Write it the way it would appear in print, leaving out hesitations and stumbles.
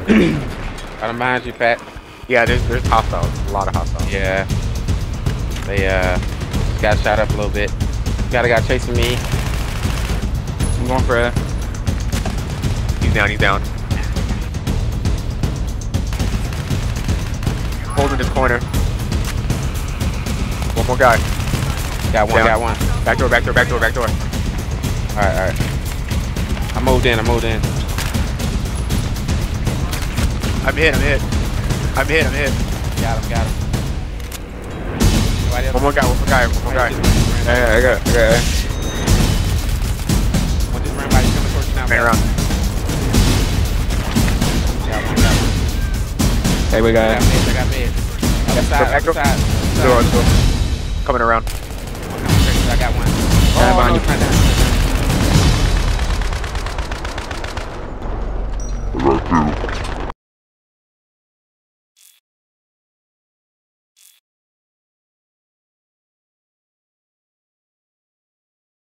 Got him behind you, Pat. Yeah, there's hostiles. A lot of hostiles. Yeah. They just got shot up a little bit. Got a guy chasing me. I'm going for it. He's down. Holding this corner. One more guy. Got one. Back door. Alright. I moved in. I'm hit. Got him. One more guy. Yeah, I got it. One just ran by you, coming towards you now. Man around. Got one. Hey, we got it. I got mid. Other side. Door. Coming around. I got one. Behind you. Right down.